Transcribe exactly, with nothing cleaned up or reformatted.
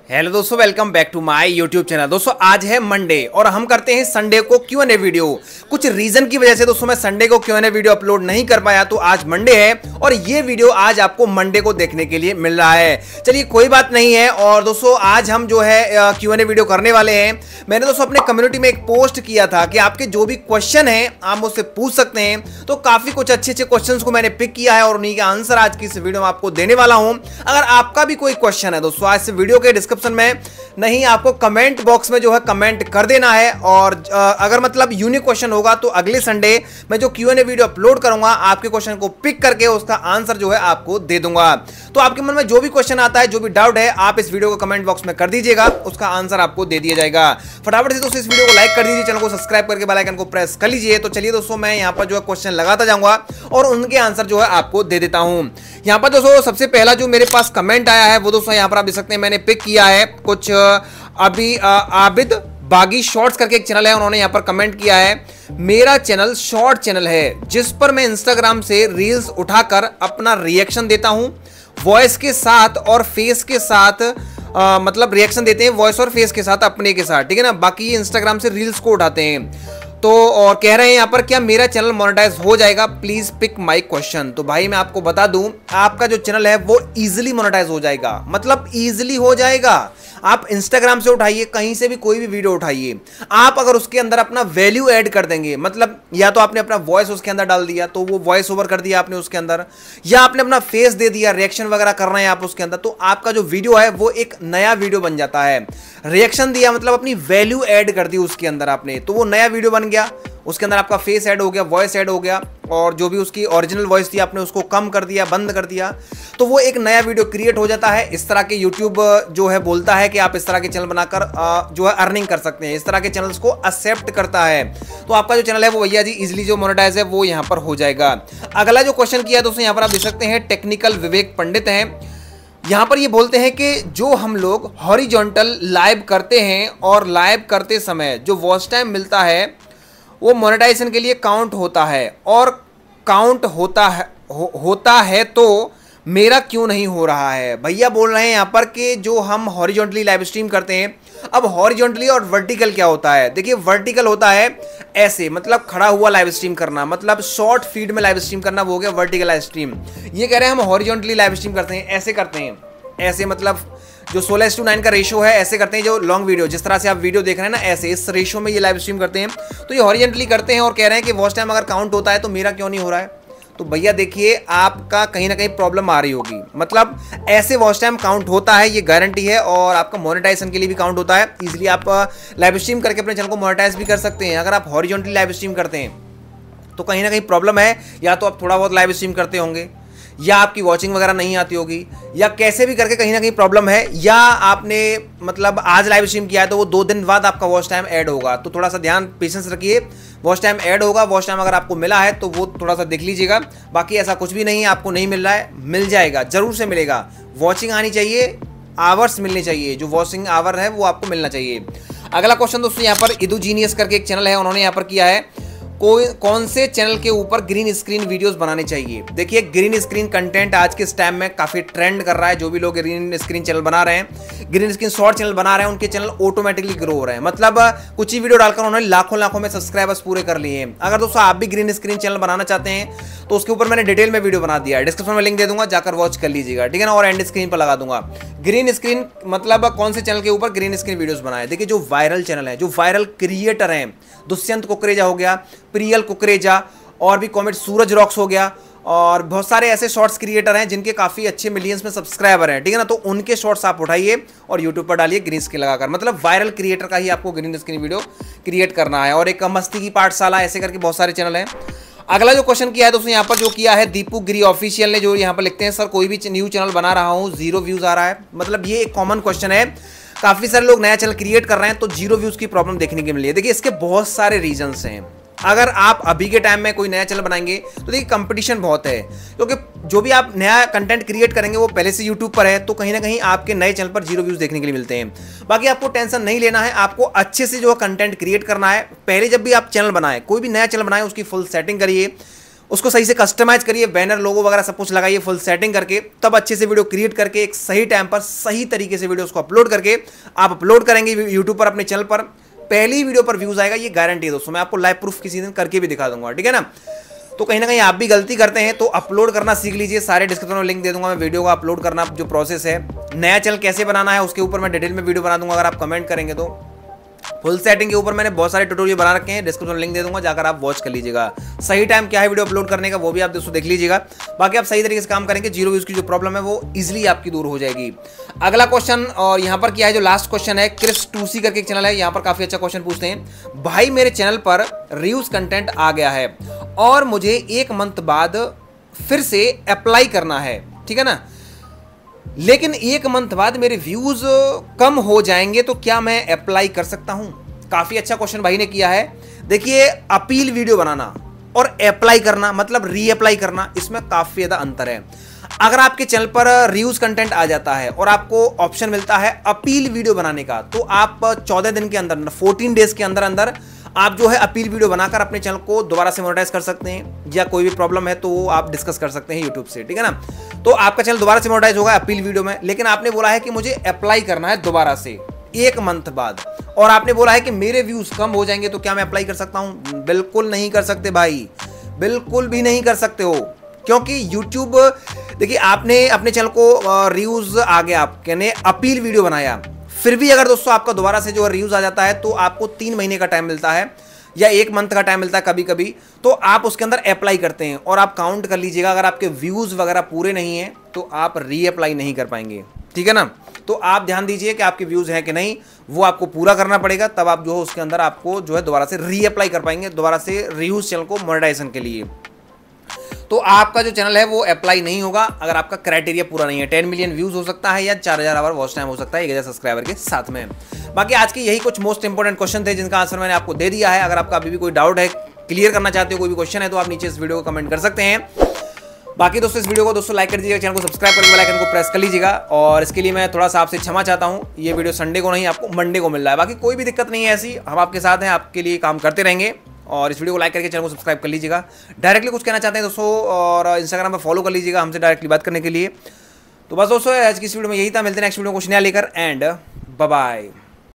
Hello दोस्तों, welcome back to my YouTube channel. दोस्तों आज है मंडे और हम करते हैं संडे को क्यू एंड ए वीडियो। कुछ रीजन की वजह से दोस्तों मैं संडे को Q and A video upload नहीं कर पाया, तो आज मंडे है और ये वीडियो आज आपको मंडे को देखने के लिए मिल रहा है। चलिए कोई बात नहीं है। और दोस्तों आज हम जो है क्यू एंड ए वीडियो करने वाले हैं। मैंने दोस्तों अपने कम्युनिटी में एक पोस्ट किया था कि आपके जो भी क्वेश्चन है आप मुझसे पूछ सकते हैं, तो काफी कुछ अच्छे अच्छे क्वेश्चन को मैंने पिक किया है और उन्हीं के आंसर आज की इस वीडियो में आपको देने वाला हूं। अगर आपका भी कोई क्वेश्चन है दोस्तों, आज इस वीडियो के डिस्क्रिप्शन में नहीं, आपको कमेंट बॉक्स में जो है कमेंट कर देना है। और अगर मतलब यूनिक क्वेश्चन होगा तो अगले संडे मैं जो Q and A video upload करूंगा आपके क्वेश्चन को पिक करके उसका आंसर जो है आपको दे दूंगा। तो आपके मन में जो भी क्वेश्चन आता है, जो भी डाउट है, आप इस वीडियो को कमेंट बॉक्स में कर दीजिएगा, उसका आंसर आपको दे दिया जाएगा। फटाफट से दोस्तों इस वीडियो को लाइक कर दीजिए, चैनल को सब्सक्राइब करके बेल आइकन को प्रेस कर लीजिए। तो चलिए दोस्तों मैं यहाँ पर जो है क्वेश्चन लगाता जाऊंगा और उनके आंसर जो है आपको दे देता हूं। यहाँ पर दोस्तों सबसे पहला जो मेरे पास कमेंट आया है वो दोस्तों यहाँ पर आप देख सकते हैं, मैंने पिक किया है कुछ अभी आबिद बागी शॉर्ट्स करके एक चैनल है, उन्होंने यहाँ पर कमेंट किया है, मेरा चैनल शॉर्ट चैनल है जिस पर मैं इंस्टाग्राम से रील्स उठाकर अपना रिएक्शन देता हूँ, वॉइस के साथ और फेस के साथ, आ, मतलब रिएक्शन देते हैं वॉइस और फेस के साथ, अपने के साथ, ठीक है ना। बाकी ये इंस्टाग्राम से रील्स को उठाते हैं। तो और कह रहे हैं यहाँ पर क्या मेरा चैनल मोनेटाइज हो जाएगा, प्लीज पिक माय क्वेश्चन। तो भाई मैं आपको बता दूं, आपका जो चैनल है वो इजीली मोनेटाइज हो जाएगा, मतलब इजीली हो जाएगा। आप इंस्टाग्राम से उठाइए, कहीं से भी कोई भी वीडियो उठाइए, आप अगर उसके अंदर अपना वैल्यू ऐड कर देंगे, मतलब या तो आपने अपना वॉइस उसके अंदर डाल दिया तो वो वॉइस ओवर कर दिया आपने उसके अंदर, या आपने अपना फेस दे दिया, रिएक्शन वगैरह कर रहे हैं आप उसके अंदर, तो आपका जो वीडियो है वो एक नया वीडियो बन जाता है। रिएक्शन दिया मतलब अपनी वैल्यू ऐड कर दी उसके अंदर आपने, तो वो नया वीडियो बन गया। उसके अंदर आपका फेस ऐड हो गया, वॉइस ऐड हो गया, और जो भी उसकी ओरिजिनल वॉइस थी आपने उसको कम कर दिया, बंद कर दिया, तो वो एक नया वीडियो क्रिएट हो जाता है। इस तरह के यूट्यूब जो है बोलता है कि आप इस तरह के चैनल बनाकर जो है अर्निंग कर सकते हैं, इस तरह के चैनल्स को एक्सेप्ट करता है। तो आपका जो चैनल है वो भैया जी इजिली जो मोनेटाइज है वो यहाँ पर हो जाएगा। अगला जो क्वेश्चन किया दोस्तों यहाँ पर आप देख सकते हैं, टेक्निकल विवेक पंडित हैं, यहाँ पर ये बोलते हैं कि जो हम लोग हॉरिजॉन्टल लाइव करते हैं और लाइव करते समय जो वॉच टाइम मिलता है वो मोनेटाइजेशन के लिए काउंट होता है, और काउंट होता है हो, होता है तो मेरा क्यों नहीं हो रहा है। भैया बोल रहे हैं यहाँ पर कि जो हम हॉरिजॉन्टली लाइव स्ट्रीम करते हैं, अब हॉरिजॉन्टली और वर्टिकल क्या होता है। देखिए वर्टिकल होता है ऐसे, मतलब खड़ा हुआ लाइव स्ट्रीम करना, मतलब शॉर्ट फीड में लाइव स्ट्रीम करना, वो हो गया वर्टिकल लाइव स्ट्रीम। ये कह रहे हैं हम हॉरिजॉन्टली लाइव स्ट्रीम करते हैं, ऐसे करते हैं, ऐसे मतलब जो सोलह टू नाइन का रेशो है ऐसे करते हैं। जो लॉन्ग वीडियो जिस तरह से आप वीडियो देख रहे हैं ना, ऐसे इस रेशो में ये लाइव स्ट्रीम करते हैं। तो ये हॉरिजॉन्टली करते हैं और कह रहे हैं कि वॉच टाइम अगर काउंट होता है तो मेरा क्यों नहीं हो रहा है। तो भैया देखिए आपका कहीं ना कहीं प्रॉब्लम आ रही होगी, मतलब ऐसे वॉच टाइम काउंट होता है, ये गारंटी है, और आपका मोनेटाइजेशन के लिए भी काउंट होता है। इजीली आप लाइव स्ट्रीम करके अपने चैनल को मोनेटाइज भी कर सकते हैं। अगर आप हॉरिजॉन्टली लाइव स्ट्रीम करते हैं तो कहीं ना कहीं प्रॉब्लम है, या तो आप थोड़ा बहुत लाइव स्ट्रीम करते होंगे, या आपकी वॉचिंग वगैरह नहीं आती होगी, या कैसे भी करके कहीं ना कहीं प्रॉब्लम है, या आपने मतलब आज लाइव स्ट्रीम किया है तो वो दो दिन बाद आपका वॉच टाइम ऐड होगा। तो थोड़ा सा ध्यान, पेशेंस रखिए, वॉच टाइम ऐड होगा। वॉच टाइम अगर आपको मिला है तो वो थोड़ा सा देख लीजिएगा। बाकी ऐसा कुछ भी नहीं है आपको नहीं मिल रहा है, मिल जाएगा, जरूर से मिलेगा। वॉचिंग आनी चाहिए, आवर्स मिलने चाहिए, जो वॉचिंग आवर है वो आपको मिलना चाहिए। अगला क्वेश्चन दोस्तों यहाँ पर इदू जीनियस करके एक चैनल है, उन्होंने यहाँ पर किया है, कोई कौन से चैनल के ऊपर ग्रीन स्क्रीन वीडियोस बनाने चाहिए। देखिए ग्रीन स्क्रीन कंटेंट आज के इस टाइम में काफी ट्रेंड कर रहा है। जो भी लोग ग्रीन स्क्रीन चैनल बना रहे हैं, ग्रीन स्क्रीन शॉर्ट चैनल बना रहे हैं, उनके चैनल ऑटोमेटिकली ग्रो हो रहे हैं। मतलब कुछ ही वीडियो डालकर उन्होंने लाखों लाखों में सब्सक्राइबर्स पूरे कर लिए हैं। अगर दोस्तों आप भी ग्रीन स्क्रीन चैनल बनाना चाहते हैं तो उसके ऊपर मैंने डिटेल में वीडियो बना दिया है, डिस्क्रिप्शन में लिंक दे दूंगा, जाकर वॉच कर लीजिएगा, ठीक है ना। और एंड स्क्रीन पर लगा दूंगा। ग्रीन स्क्रीन मतलब कौन से चैनल के ऊपर ग्रीन स्क्रीन वीडियोस बनाए। देखिए जो वायरल चैनल है, जो वायरल क्रिएटर हैं, दुष्यंत कुकरेजा हो गया, प्रियल कुकरेजा, और भी कॉमेंट सूरज रॉक्स हो गया, और बहुत सारे ऐसे शॉर्ट्स क्रिएटर हैं जिनके काफी अच्छे मिलियंस में सब्सक्राइबर हैं, ठीक है ना। तो उनके शॉर्ट्स आप उठाइए और यूट्यूब पर डालिए ग्रीन स्क्रीन लगाकर, मतलब वायरल क्रिएटर का ही आपको ग्रीन स्क्रीन वीडियो क्रिएट करना है। और एक मस्ती की पाठशाला, ऐसे करके बहुत सारे चैनल हैं। अगला जो क्वेश्चन किया है दोस्तों यहाँ पर, जो किया है दीपू गिरी ऑफिशियल ने, जो यहाँ पर लिखते हैं, सर कोई भी न्यू चैनल बना रहा हूँ, जीरो व्यूज आ रहा है। मतलब ये एक कॉमन क्वेश्चन है, काफी सारे लोग नया चैनल क्रिएट कर रहे हैं तो जीरो व्यूज की प्रॉब्लम देखने को मिली है। देखिए इसके बहुत सारे रीजंस हैं। अगर आप अभी के टाइम में कोई नया चैनल बनाएंगे तो देखिए कंपटीशन बहुत है, क्योंकि जो भी आप नया कंटेंट क्रिएट करेंगे वो पहले से यूट्यूब पर है, तो कहीं ना कहीं आपके नए चैनल पर जीरो व्यूज देखने के लिए मिलते हैं। बाकी आपको टेंशन नहीं लेना है, आपको अच्छे से जो कंटेंट क्रिएट करना है। पहले जब भी आप चैनल बनाए, कोई भी नया चैनल बनाए, उसकी फुल सेटिंग करिए, उसको सही से कस्टमाइज करिए, बैनर लोगो वगैरह सब कुछ लगाइए फुल सेटिंग करके, तब अच्छे से वीडियो क्रिएट करके एक सही टाइम पर सही तरीके से वीडियो उसको अपलोड करके आप अपलोड करेंगे यूट्यूब पर अपने चैनल पर, पहली वीडियो पर व्यूज आएगा, ये गारंटी है दोस्तों। मैं आपको लाइव प्रूफ किसी दिन करके भी दिखा दूंगा, ठीक है ना। तो कहीं ना कहीं आप भी गलती करते हैं तो अपलोड करना सीख लीजिए। सारे डिस्क्रिप्शन में लिंक दे दूंगा मैं, वीडियो का अपलोड करना जो प्रोसेस है, नया चैनल कैसे बनाना है उसके ऊपर मैं डिटेल में वीडियो बना दूंगा। अगर आप कमेंट करेंगे तो फुल सेटिंग के ऊपर मैंने बहुत सारे ट्यूटोरियल बना रखे हैं, डिस्क्रिप्शन लिंक दे दूंगा, जाकर आप वॉच कर लीजिएगा। सही टाइम क्या है वीडियो अपलोड करने का वो भी आप दोस्तों देख लीजिएगा। बाकी आप सही तरीके से काम करेंगे, जीरो व्यूज की जो प्रॉब्लम है वो इजिली आपकी दूर हो जाएगी। अगला क्वेश्चन और यहाँ पर क्या है, जो लास्ट क्वेश्चन है, क्रिस टूसी करके एक चैनल है, यहाँ पर काफी अच्छा क्वेश्चन पूछते हैं। भाई मेरे चैनल पर रिव्यूज कंटेंट आ गया है और मुझे एक मंथ बाद फिर से अप्लाई करना है, ठीक है ना, लेकिन एक मंथ बाद मेरे व्यूज कम हो जाएंगे तो क्या मैं अप्लाई कर सकता हूं? काफी अच्छा क्वेश्चन भाई ने किया है। देखिए, अपील वीडियो बनाना और अप्लाई करना मतलब रीअप्लाई करना, इसमें काफी ज्यादा अंतर है। अगर आपके चैनल पर रिव्यूज कंटेंट आ जाता है और आपको ऑप्शन मिलता है अपील वीडियो बनाने का, तो आप चौदह दिन के अंदर, फोर्टीन डेज के अंदर अंदर आप जो है अपील वीडियो बनाकर अपने चैनल को दोबारा से मोनेटाइज कर सकते हैं, या कोई भी प्रॉब्लम है तो वो आप डिस्कस कर सकते हैं यूट्यूब से, ठीक है ना। तो आपका चैनल दोबारा से मोनेटाइज होगा अपील वीडियो में। लेकिन आपने बोला है कि मुझे अप्लाई करना है दोबारा से एक मंथ बाद, और आपने बोला है कि मेरे व्यूज कम हो जाएंगे तो क्या मैं अप्लाई कर सकता हूं? बिल्कुल नहीं कर सकते भाई, बिल्कुल भी नहीं कर सकते हो, क्योंकि यूट्यूब, देखिए आपने अपने चैनल को रिव्यूज आ गया, आपने अपील वीडियो बनाया, फिर भी अगर दोस्तों आपका दोबारा से जो रिव्यूज आ जाता है तो आपको तीन महीने का टाइम मिलता है या एक मंथ का टाइम मिलता है कभी कभी, तो आप उसके अंदर अप्लाई करते हैं और आप काउंट कर लीजिएगा, अगर आपके व्यूज वगैरह पूरे नहीं है तो आप रीअप्लाई नहीं कर पाएंगे, ठीक है ना। तो आप ध्यान दीजिए कि आपके व्यूज हैं कि नहीं, वो आपको पूरा करना पड़ेगा, तब आप जो है उसके अंदर आपको जो है दोबारा से रीअप्लाई कर पाएंगे, दोबारा से रिव्यूज चैनल को मोनेटाइजेशन के लिए। तो आपका जो चैनल है वो अप्लाई नहीं होगा अगर आपका क्राइटेरिया पूरा नहीं है। टेन मिलियन व्यूज हो सकता है या चार हजार आवर वॉच टाइम हो सकता है एक हजार सब्सक्राइबर के साथ में। बाकी आज के यही कुछ मोस्ट इंपोर्टेंट क्वेश्चन थे जिनका आंसर मैंने आपको दे दिया है। अगर आपका अभी भी कोई डाउट है, क्लियर करना चाहते हो, कोई भी क्वेश्चन है, तो आप नीचे इस वीडियो को कमेंट कर सकते हैं। बाकी दोस्तों इस वीडियो को दोस्तों लाइक कर दीजिएगा, चैनल को सब्सक्राइब करके बेल आइकन को प्रेस कर लीजिएगा, और इसके लिए मैं थोड़ा सा आपसे क्षमा चाहता हूँ, ये वीडियो संडे को नहीं आपको मंडे को मिल रहा है। बाकी कोई भी दिक्कत नहीं है ऐसी, हम आपके साथ हैं, आपके लिए काम करते रहेंगे। और इस वीडियो को लाइक करके चैनल को सब्सक्राइब कर लीजिएगा। डायरेक्टली कुछ कहना चाहते हैं दोस्तों और इंस्टाग्राम पर फॉलो कर लीजिएगा हमसे डायरेक्टली बात करने के लिए। तो बस दोस्तों आज की इस वीडियो में यही था, मिलते हैं नेक्स्ट वीडियो को कुछ नया लेकर, एंड बाय बाय।